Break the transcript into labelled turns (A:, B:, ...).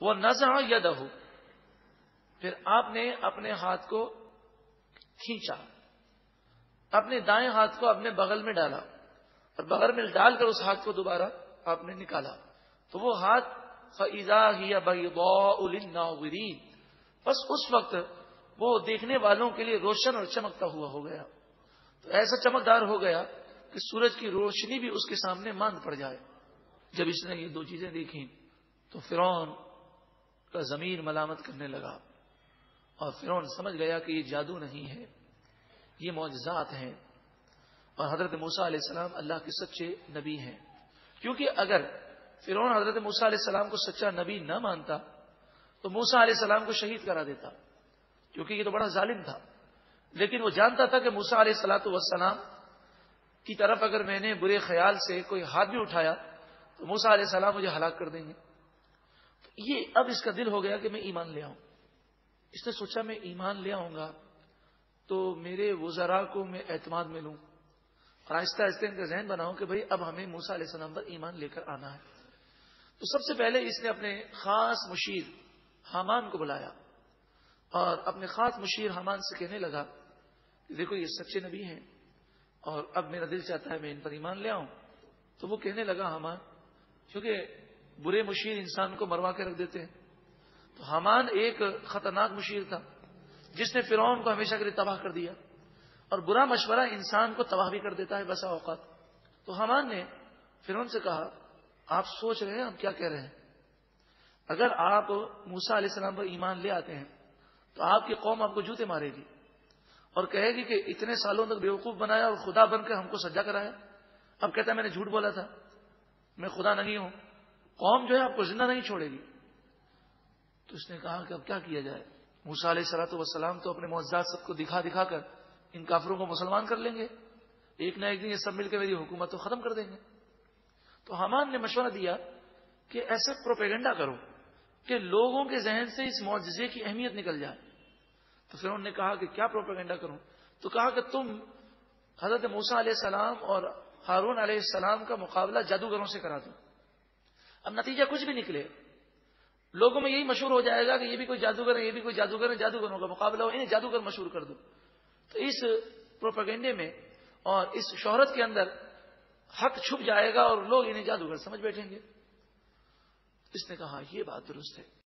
A: وہ نزع یدہ، پھر آپ نے اپنے ہاتھ کو کھینچا، اپنے دائیں ہاتھ کو اپنے بغل میں ڈالا اور بغل میں ڈال کر اس ہاتھ کو دوبارہ آپ نے نکالا، تو وہ ہاتھ فَإِذَا هِيَ بَيْضَاءُ لِلنَّاظِرِينَ، بس اس وقت وہ دیکھنے والوں کے لیے روشن اور چمکتا ہوا ہو گیا، تو ایسا چمکدار ہو گیا کہ سورج کی روشنی بھی اس کے سامنے ماند پڑ جائے۔ جب اس نے یہ دو چیزیں دیکھیں تو فرعون کا ضمیر ملامت کرنے لگا، اور فرعون سمجھ گیا کہ یہ جادو نہیں ہے، یہ معجزات ہیں، اور حضرت موسیٰ علیہ السلام اللہ کے سچے نبی ہیں۔ کیونکہ اگر فرعون حضرت موسیٰ علیہ السلام کو سچا نبی نہ مانتا تو موسیٰ علیہ السلام کو شہید کرا دیتا، کیونکہ یہ تو بڑا ظالم تھا، لیکن وہ جانتا تھا کہ موسیٰ علیہ السلام کی طرف اگر میں نے برے خیال سے کوئی ہاتھ بھی اٹھایا تو موسیٰ علیہ السلام مجھے ہلاک کر دیں گے۔ یہ اب اس کا دل ہو گیا کہ میں ایمان لے آؤں۔ اس نے سوچا میں ایمان لے آؤں گا تو میرے وزراء کو میں اعتماد میں لوں، اور آہستہ آہستہ ان کا ذہن بناؤں کہ بھئی اب ہمیں موسیٰ علیہ السلام پر ایمان لے کر آنا ہے۔ تو سب سے پہلے اس نے اپنے خاص مشیر حامان کو بلایا اور اپنے خاص مشیر حامان سے کہنے لگا کہ دیکھو یہ سچے نبی ہیں اور اب میرا دل چاہتا ہے میں ان پر ایمان لے آؤں۔ تو وہ کہنے لگا حامان، کیونکہ برے مشیر انسان کو مروا کے رکھ دیتے ہیں، تو حامان ایک خطرناک مشیر تھا جس نے فرعون کو ہمیشہ کے لیے تباہ کر دیا، اور برا مشورہ انسان کو تباہ بھی کر دیتا ہے بسا اوقات۔ تو حامان نے فرعون سے کہا آپ سوچ رہے ہیں ہم کیا کہہ رہے ہیں؟ اگر آپ موسیٰ علیہ السلام پر ایمان لے آتے ہیں تو آپ کی قوم آپ کو جوتے مارے گی اور کہے گی کہ اتنے سالوں تک بیوقوف بنایا اور خدا بن کے ہم کو سجدہ کرایا، اب کہتا ہے میں نے جھوٹ بولا تھا، میں خدا نہیں ہوں۔ قوم جو ہے آپ کو زندہ نہیں چھوڑے گی۔ تو اس نے کہا کہ اب کیا کیا جائے؟ موسیٰ علیہ السلام تو اپنے معجزات سب کو دکھا دکھا کر ان کافروں کو مسلمان کر لیں گے، ایک نہ ایک دن یہ سب مل کے میری حکومت کو ختم کر دیں گے۔ تو حامان نے مشورہ دیا کہ ایسا پروپیگنڈا کرو کہ لوگوں کے ذہن سے اس معجزے کی اہمیت نکل جائے۔ تو پھر انہوں نے کہا کہ کیا پروپیگنڈا کروں؟ تو کہا کہ تم حضرت موسیٰ علیہ السلام اور ہارون علیہ السلام کا مقابلہ جادوگروں سے کرا دو۔ اب نتیجہ کچھ بھی نکلے، لوگوں میں یہی مشہور ہو جائے گا کہ یہ بھی کوئی جادوگر ہے، یہ بھی کوئی جادوگر ہے، جادوگروں کا مقابلہ ہو، انہیں جادوگر مشہور کر دو۔ تو اس پروپیگنڈے میں اور اس شہرت کے اندر حق چھپ جائے گا اور لوگ انہیں جادوگر سمجھ بیٹھیں گے۔ اس نے کہا یہ بات درست ہے،